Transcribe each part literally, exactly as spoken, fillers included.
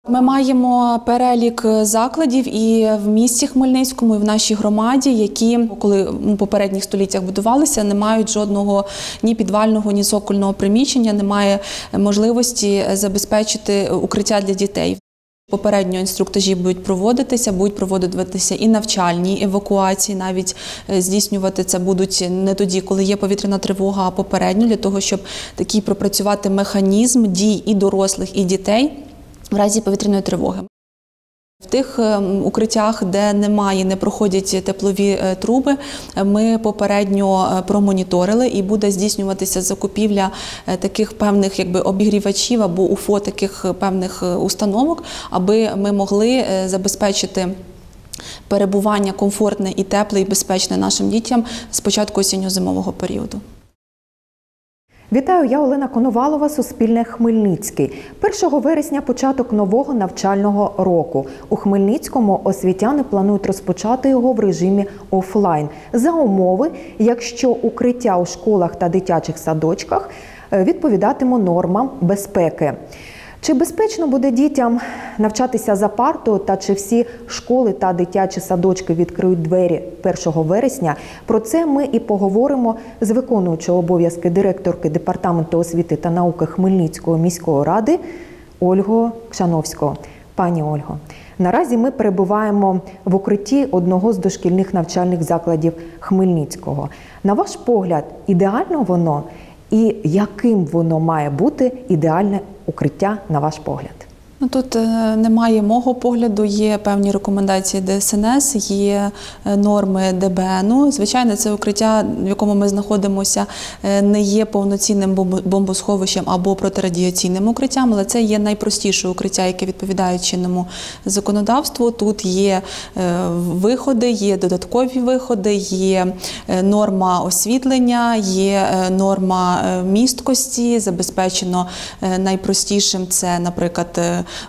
Ми маємо перелік закладів і в місті Хмельницькому, і в нашій громаді, які, коли у попередніх століттях будувалися, не мають жодного ні підвального, ні цокольного приміщення, немає можливості забезпечити укриття для дітей. Попередньо інструктажі будуть проводитися, будуть проводитися і навчальні евакуації, навіть здійснювати це будуть не тоді, коли є повітряна тривога, а попередньо, для того, щоб такий пропрацювати механізм дій і дорослих, і дітей в разі повітряної тривоги. В тих укриттях, де немає, не проходять теплові труби, ми попередньо промоніторили і буде здійснюватися закупівля таких певних якби обігрівачів або УФО таких певних установок, аби ми могли забезпечити перебування комфортне і тепле, і безпечне нашим дітям з початку осінньо-зимового періоду. Вітаю, я Олена Коновалова, Суспільне Хмельницький. першого вересня початок нового навчального року. У Хмельницькому освітяни планують розпочати його в режимі офлайн. За умови, якщо укриття у школах та дитячих садочках відповідатиме нормам безпеки. Чи безпечно буде дітям навчатися за партою та чи всі школи та дитячі садочки відкриють двері першого вересня? Про це ми і поговоримо з виконуючою обов'язки директорки Департаменту освіти та науки Хмельницької міської ради Ольгою Кшановською. Пані Ольго, наразі ми перебуваємо в укритті одного з дошкільних навчальних закладів Хмельницького. На ваш погляд, ідеально воно? І яким воно має бути ідеальне укриття, на ваш погляд? Ну, тут немає мого погляду, є певні рекомендації Де Ес Ен Ес, є норми Де Бе Ену. Звичайно, це укриття, в якому ми знаходимося, не є повноцінним бомбосховищем або протирадіаційним укриттям, але це є найпростіше укриття, яке відповідає чинному законодавству. Тут є виходи, є додаткові виходи, є норма освітлення, є норма місткості, забезпечено найпростішим це, наприклад,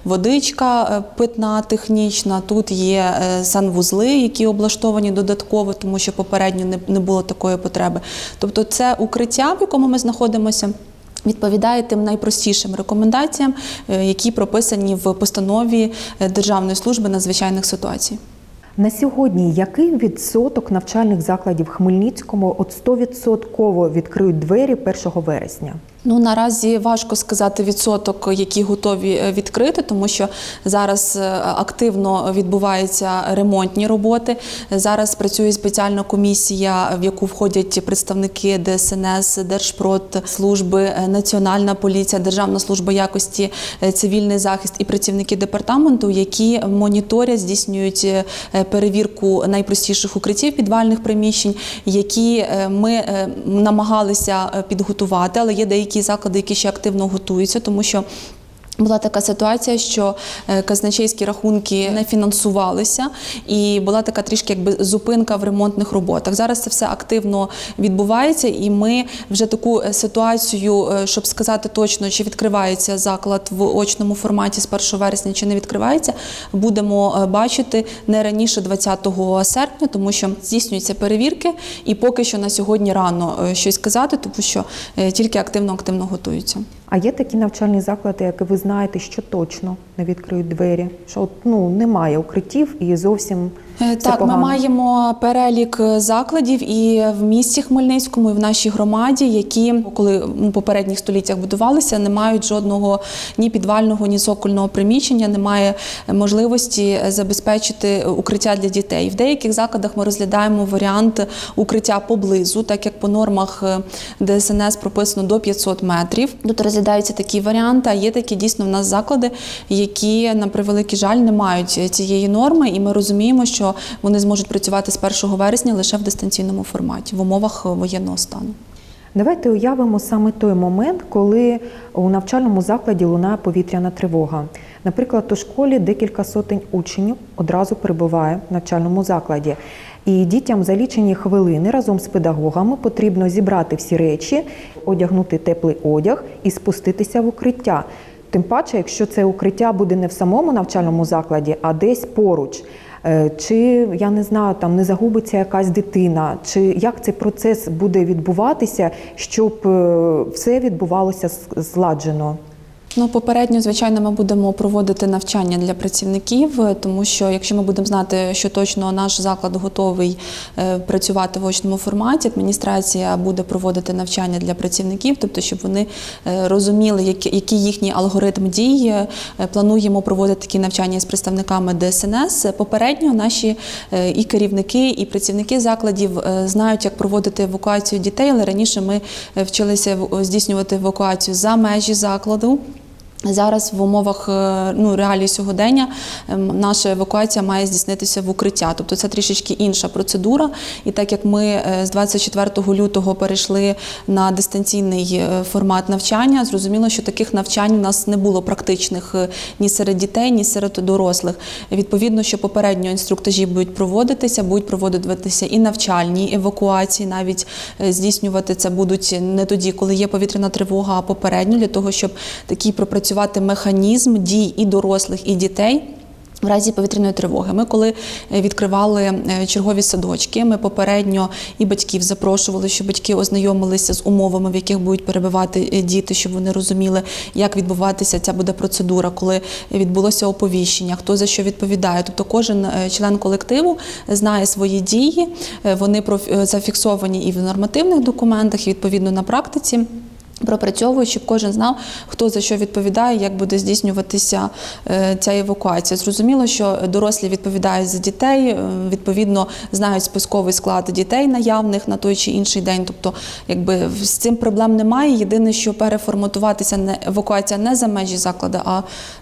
водичка питна, технічна, тут є санвузли, які облаштовані додатково, тому що попередньо не було такої потреби. Тобто це укриття, в якому ми знаходимося, відповідає тим найпростішим рекомендаціям, які прописані в постанові Державної служби надзвичайних ситуацій. На сьогодні який відсоток навчальних закладів в Хмельницькому от сто відсотків відкриють двері першого вересня? Ну, наразі важко сказати відсоток, які готові відкрити, тому що зараз активно відбуваються ремонтні роботи. Зараз працює спеціальна комісія, в яку входять представники Де Ес Ен Ес, Держпродслужби, Національна поліція, Державна служба якості, цивільний захист і працівники департаменту, які моніторять, здійснюють перевірку найпростіших укриттів підвальних приміщень, які ми намагалися підготувати, але є деякі заклади, які ще активно готуються, тому що була така ситуація, що казначейські рахунки не фінансувалися і була така трішки якби зупинка в ремонтних роботах. Зараз це все активно відбувається і ми вже таку ситуацію, щоб сказати точно, чи відкривається заклад в очному форматі з першого вересня, чи не відкривається, будемо бачити не раніше двадцятого серпня, тому що здійснюються перевірки і поки що на сьогодні рано щось сказати, тому що тільки активно-активно готуються. А є такі навчальні заклади, які ви знаєте, що точно не відкриють двері? Що ну, немає укриттів і зовсім все Так, погано? Ми маємо перелік закладів і в місті Хмельницькому, і в нашій громаді, які, коли у попередніх століттях будувалися, не мають жодного ні підвального, ні цокольного приміщення, немає можливості забезпечити укриття для дітей. В деяких закладах ми розглядаємо варіант укриття поблизу, так як по нормах Де Ес Ен Ес прописано до п'ятсот метрів. Тут розглядаються такі варіанти, а є такі дійсно в нас заклади, які, на превеликий жаль, не мають цієї норми, і ми розуміємо, що вони зможуть працювати з першого вересня лише в дистанційному форматі, в умовах воєнного стану. Давайте уявимо саме той момент, коли у навчальному закладі лунає повітряна тривога. Наприклад, у школі декілька сотень учнів одразу перебуває в навчальному закладі. І дітям за лічені хвилини разом з педагогами потрібно зібрати всі речі, одягнути теплий одяг і спуститися в укриття. Тим паче, якщо це укриття буде не в самому навчальному закладі, а десь поруч. Чи, я не знаю, там не загубиться якась дитина, чи як цей процес буде відбуватися, щоб все відбувалося зладжено? Ну, попередньо, звичайно, ми будемо проводити навчання для працівників, тому що якщо ми будемо знати, що точно наш заклад готовий е, працювати в очному форматі, адміністрація буде проводити навчання для працівників, тобто, щоб вони е, розуміли, які, який їхній алгоритм дій. Е, плануємо проводити такі навчання з представниками Де Ес Ен Ес. Попередньо наші е, і керівники, і працівники закладів е, знають, як проводити евакуацію дітей, але раніше ми е, вчилися здійснювати евакуацію за межі закладу. Зараз в умовах ну, реалій сьогодення наша евакуація має здійснитися в укриття. Тобто це трішечки інша процедура. І так як ми з двадцять четвертого лютого перейшли на дистанційний формат навчання, зрозуміло, що таких навчань у нас не було практичних ні серед дітей, ні серед дорослих. Відповідно, що попередньо інструктажі будуть проводитися, будуть проводитися і навчальні евакуації, навіть здійснювати це будуть не тоді, коли є повітряна тривога, а попередньо, для того, щоб такі пропрацювати механізм дій і дорослих, і дітей в разі повітряної тривоги. Ми, коли відкривали чергові садочки, ми попередньо і батьків запрошували, щоб батьки ознайомилися з умовами, в яких будуть перебувати діти, щоб вони розуміли, як відбуватися ця буде процедура, коли відбулося оповіщення, хто за що відповідає. Тобто кожен член колективу знає свої дії, вони зафіксовані і в нормативних документах, і відповідно на практиці. Пропрацьовують, щоб кожен знав, хто за що відповідає, як буде здійснюватися ця евакуація. Зрозуміло, що дорослі відповідають за дітей, відповідно знають списковий склад дітей наявних на той чи інший день. Тобто, якби з цим проблем немає. Єдине, що переформатуватися не евакуація не за межі закладу, а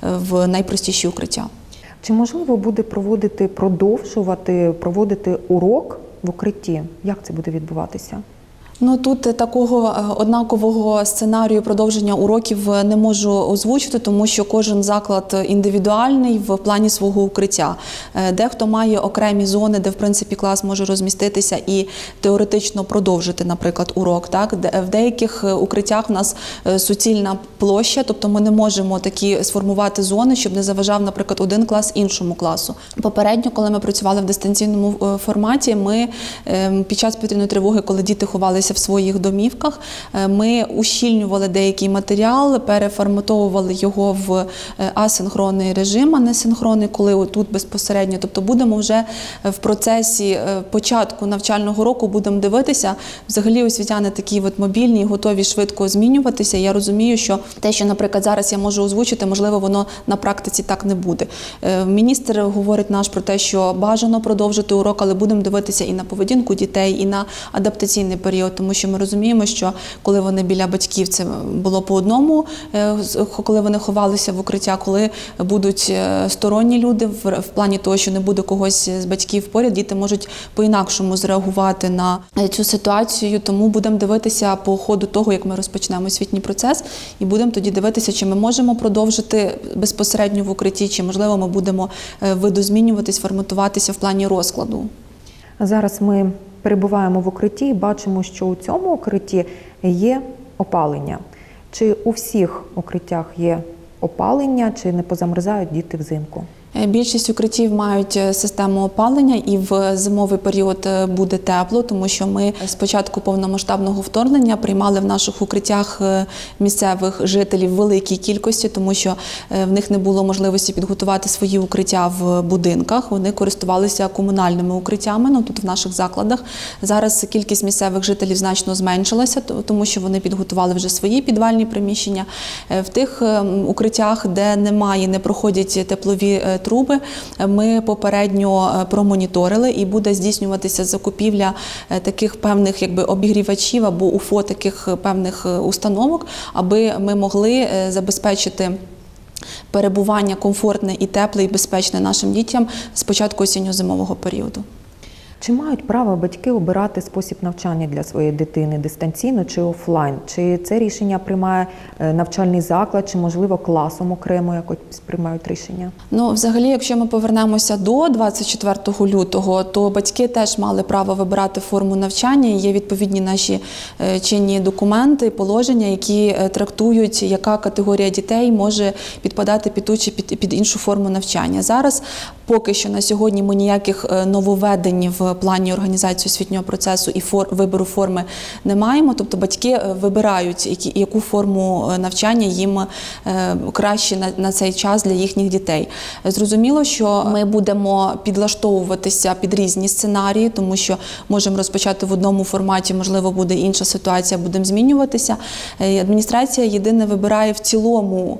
в найпростіші укриття. Чи можливо буде проводити, продовжувати проводити урок в укритті? Як це буде відбуватися? Ну, тут такого однакового сценарію продовження уроків не можу озвучити, тому що кожен заклад індивідуальний в плані свого укриття. Дехто має окремі зони, де, в принципі, клас може розміститися і теоретично продовжити, наприклад, урок. Так? В деяких укриттях в нас суцільна площа, тобто ми не можемо такі сформувати зони, щоб не заважав, наприклад, один клас іншому класу. Попередньо, коли ми працювали в дистанційному форматі, ми під час повітряної тривоги, коли діти ховалися в своїх домівках, ми ущільнювали деякий матеріал, переформатовували його в асинхронний режим, а не синхронний, коли тут безпосередньо. Тобто будемо вже в процесі початку навчального року будемо дивитися. Взагалі освітяни такі от мобільні, готові швидко змінюватися. Я розумію, що те, що, наприклад, зараз я можу озвучити, можливо, воно на практиці так не буде. Міністр говорить наш про те, що бажано продовжити урок, але будемо дивитися і на поведінку дітей, і на адаптаційний період. Тому що ми розуміємо, що коли вони біля батьків, це було по одному, коли вони ховалися в укриття, коли будуть сторонні люди, в плані того, що не буде когось з батьків поряд, діти можуть по-інакшому зреагувати на цю ситуацію. Тому будемо дивитися по ходу того, як ми розпочнемо освітній процес, і будемо тоді дивитися, чи ми можемо продовжити безпосередньо в укритті, чи, можливо, ми будемо видозмінюватись, форматуватися в плані розкладу. Зараз ми перебуваємо в укритті і бачимо, що у цьому укритті є опалення. Чи у всіх укриттях є опалення, чи не позамерзають діти взимку? Більшість укриттів мають систему опалення, і в зимовий період буде тепло, тому що ми з початку повномасштабного вторгнення приймали в наших укриттях місцевих жителів в великій кількості, тому що в них не було можливості підготувати свої укриття в будинках. Вони користувалися комунальними укриттями, ну тут в наших закладах. Зараз кількість місцевих жителів значно зменшилася, тому що вони підготували вже свої підвальні приміщення. В тих укриттях, де немає, не проходять теплові труби, ми попередньо промоніторили, і буде здійснюватися закупівля таких певних якби обігрівачів або УФО таких певних установок, аби ми могли забезпечити перебування комфортне і тепле, і безпечне нашим дітям з початку осінньо-зимового періоду. Чи мають право батьки обирати спосіб навчання для своєї дитини дистанційно чи офлайн? Чи це рішення приймає навчальний заклад, чи, можливо, класом окремо якось приймають рішення? Ну, взагалі, якщо ми повернемося до двадцять четвертого лютого, то батьки теж мали право вибирати форму навчання. Є відповідні наші чинні документи, положення, які трактують, яка категорія дітей може підпадати під ту чи під, під іншу форму навчання. Зараз Поки що на сьогодні ми ніяких нововведень в плані організації освітнього процесу і фор, вибору форми не маємо. Тобто батьки вибирають, які, яку форму навчання їм краще на, на цей час для їхніх дітей. Зрозуміло, що ми будемо підлаштовуватися під різні сценарії, тому що можемо розпочати в одному форматі, можливо, буде інша ситуація, будемо змінюватися. Адміністрація єдине вибирає в цілому,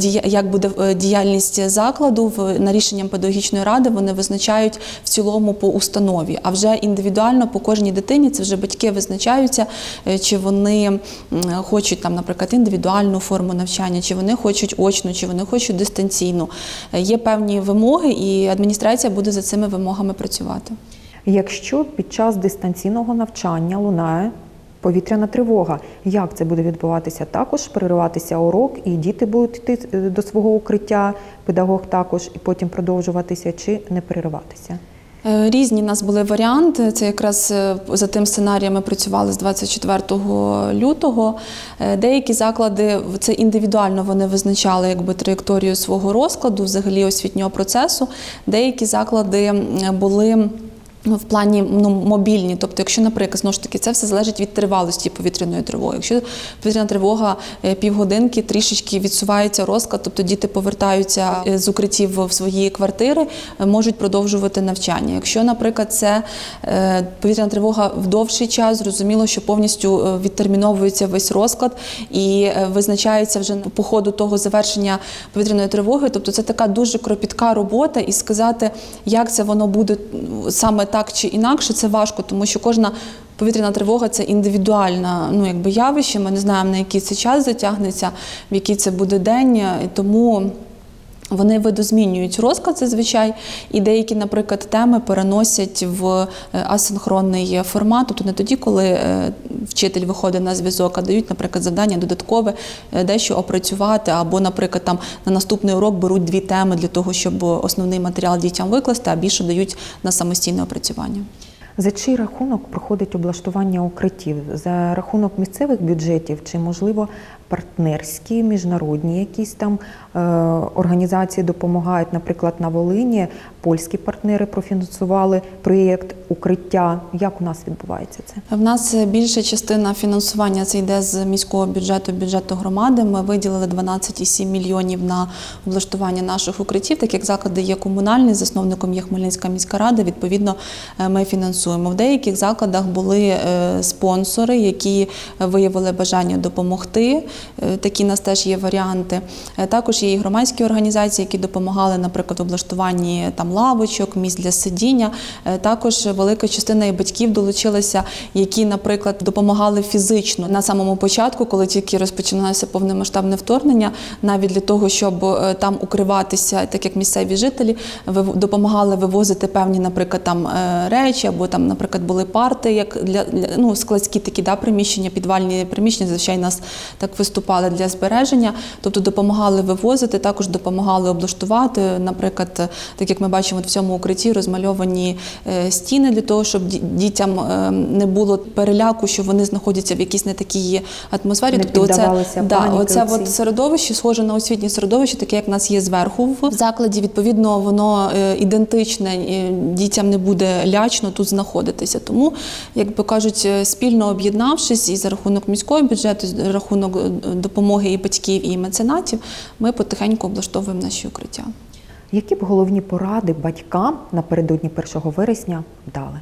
як буде діяльність закладу, на рішенням педагогічної ради вони визначають в цілому по установі, а вже індивідуально по кожній дитині це вже батьки визначаються, чи вони хочуть там, наприклад, індивідуальну форму навчання, чи вони хочуть очну, чи вони хочуть дистанційну. Є певні вимоги, і адміністрація буде за цими вимогами працювати. Якщо під час дистанційного навчання лунає повітряна тривога, як це буде відбуватися? Також перериватися урок, і діти будуть йти до свого укриття, педагог також, і потім продовжуватися, чи не перериватися? Різні в нас були варіанти. Це якраз за тим сценарієм ми працювали з двадцять четвертого лютого. Деякі заклади, це індивідуально вони визначали якби траєкторію свого розкладу, взагалі освітнього процесу. Деякі заклади були в плані ну, мобільні, тобто якщо, наприклад, знову ж таки, це все залежить від тривалості повітряної тривоги. Якщо повітряна тривога півгодинки, трішечки відсувається розклад, тобто діти повертаються з укриттів в свої квартири, можуть продовжувати навчання. Якщо, наприклад, це повітряна тривога в довший час, зрозуміло, що повністю відтерміновується весь розклад і визначається вже по ходу того завершення повітряної тривоги, тобто це така дуже кропітка робота, і сказати, як це воно буде саме так, так чи інакше, це важко, тому що кожна повітряна тривога – це індивідуальне ну, якби явище, ми не знаємо, на який це час затягнеться, в який це буде день, і тому вони видозмінюють розклад зазвичай, і деякі, наприклад, теми переносять в асинхронний формат, тобто не тоді, коли вчитель виходить на зв'язок, а дають, наприклад, завдання додаткове, дещо опрацювати, або, наприклад, там на наступний урок беруть дві теми для того, щоб основний матеріал дітям викласти, а більше дають на самостійне опрацювання. За чий рахунок проходить облаштування укриттів? За рахунок місцевих бюджетів чи, можливо, партнерські, міжнародні якісь там е, організації допомагають? Наприклад, на Волині польські партнери профінансували проєкт укриття. Як у нас відбувається це? В нас більша частина фінансування це йде з міського бюджету, бюджету громади. Ми виділили дванадцять цілих сім мільйонів на облаштування наших укриттів, так як заклади є комунальні, засновником є Хмельницька міська рада, відповідно ми фінансуємо. В деяких закладах були спонсори, які виявили бажання допомогти. Такі у нас теж є варіанти. Також є і громадські організації, які допомагали, наприклад, в облаштуванні там лавочок, місць для сидіння. Також велика частина і батьків долучилася, які, наприклад, допомагали фізично на самому початку, коли тільки розпочиналося повномасштабне вторгнення, навіть для того, щоб там укриватися, так як місцеві жителі, допомагали вивозити певні, наприклад, там речі, або там, наприклад, були парти, як для, ну, складські такі, да, приміщення, підвальні приміщення, звичайно, нас так виступали для збереження, тобто допомагали вивозити, також допомагали облаштувати, наприклад, так як ми бачимо в цьому укритті, розмальовані стіни для того, щоб дітям не було переляку, що вони знаходяться в якійсь не такій атмосфері. Не тобто оце, да, оце оці. от середовище, схоже на освітнє середовище, таке, як в нас є зверху в закладі, відповідно, воно ідентичне, дітям не буде лячно тут знаходитися. Тому, як би кажуть, спільно об'єднавшись і за рахунок міського бюджету, за рахунок допомоги і батьків, і меценатів, ми потихеньку облаштовуємо наші укриття. Які б головні поради батькам напередодні першого вересня дали?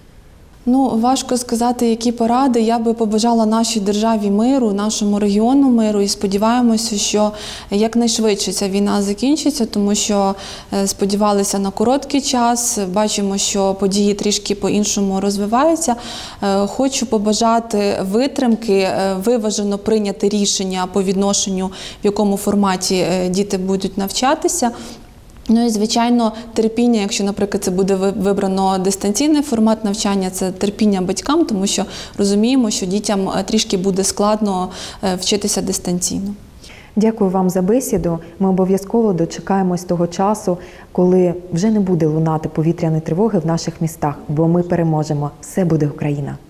Ну, важко сказати, які поради. Я би побажала нашій державі миру, нашому регіону миру, і сподіваємося, що якнайшвидше ця війна закінчиться, тому що сподівалися на короткий час, бачимо, що події трішки по-іншому розвиваються. Хочу побажати витримки, виважено прийняти рішення по відношенню, в якому форматі діти будуть навчатися. Ну і, звичайно, терпіння, якщо, наприклад, це буде вибрано дистанційний формат навчання, це терпіння батькам, тому що розуміємо, що дітям трішки буде складно вчитися дистанційно. Дякую вам за бесіду. Ми обов'язково дочекаємось того часу, коли вже не буде лунати повітряної тривоги в наших містах, бо ми переможемо. Все буде Україна!